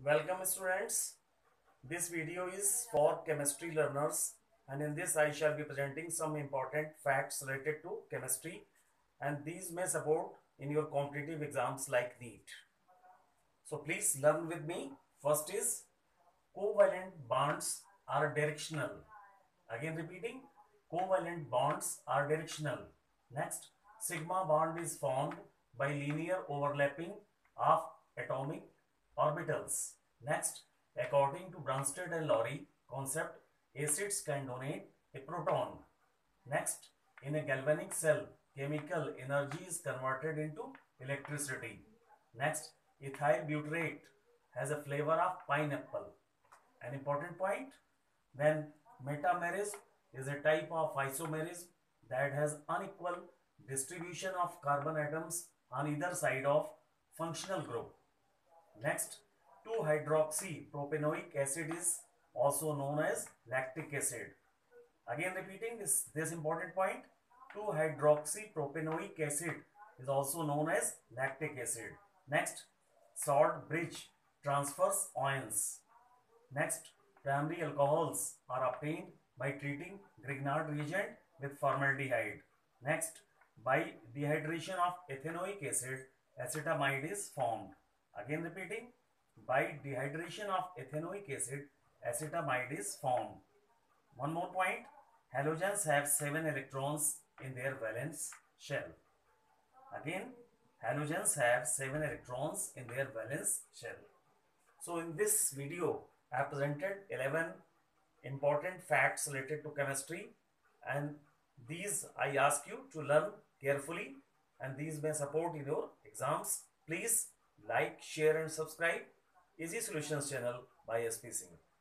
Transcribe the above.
Welcome students. This video is for chemistry learners, and in this I shall be presenting some important facts related to chemistry, and these may support in your competitive exams like NEET. So please learn with me. First is covalent bonds are directional. Again repeating, covalent bonds are directional. Next, sigma bond is formed by linear overlapping of atomic orbitals. Next, according to Bronsted and Lowry concept, acids can donate a proton. Next, in a galvanic cell, chemical energy is converted into electricity. Next, ethyl butyrate has a flavor of pineapple. An important point. Then metamerism is a type of isomerism that has unequal distribution of carbon atoms on either side of functional group. Next, 2-hydroxypropanoic acid is also known as lactic acid. Again repeating this important point, 2-hydroxypropanoic acid is also known as lactic acid. Next, salt bridge transfers ions. Next, primary alcohols are obtained by treating Grignard reagent with formaldehyde. Next, by dehydration of ethanoic acid, acetamide is formed. Again repeating, by dehydration of ethanoic acid, acetamide is formed. One more point, halogens have 7 electrons in their valence shell. Again, halogens have 7 electrons in their valence shell. So in this video, I have presented 11 important facts related to chemistry, and these I ask you to learn carefully, and these may support in your exams. Please like, share and subscribe Easy Solutions channel by SP Singh.